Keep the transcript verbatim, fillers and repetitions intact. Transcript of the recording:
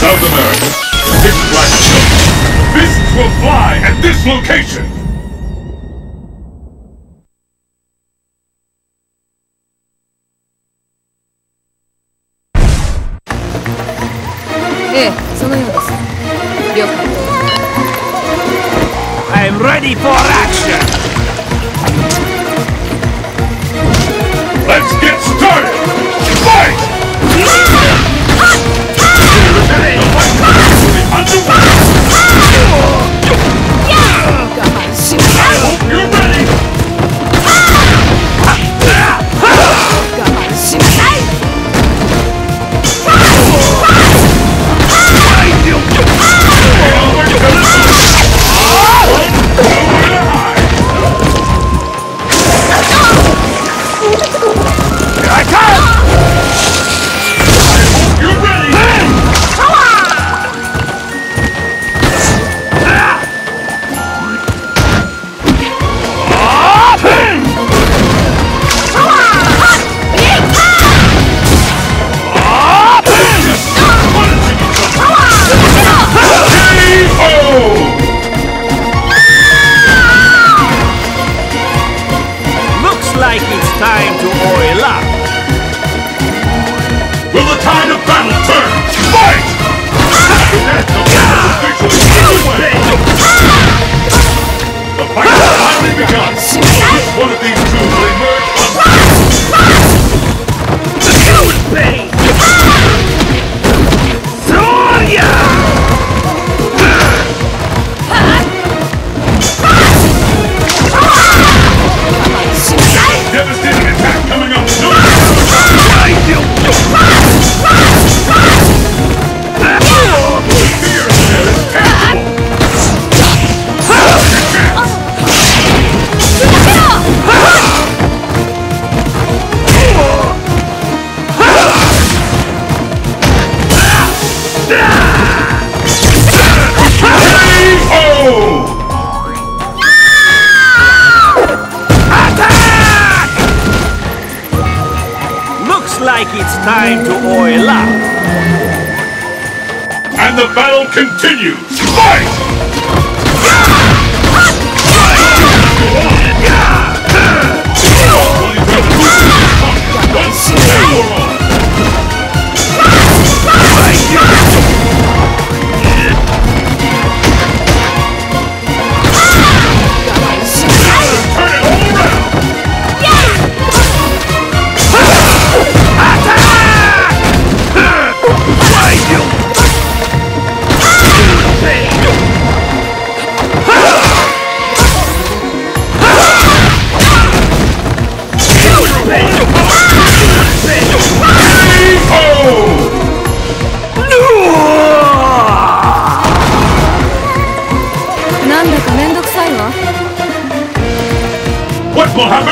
South America, thick black silk. Fists will fly at this location! I'm ready for action! Let's get started! Fight! I hope you're ready! Like it's time to oil up. Will the tide of battle turn? Fight! The fight has finally begun. Which one of these two will emerge on top? Devastating attack coming up soon! Fear there is tangible! Like it's time to oil up. And the battle continues! Fight! What will happen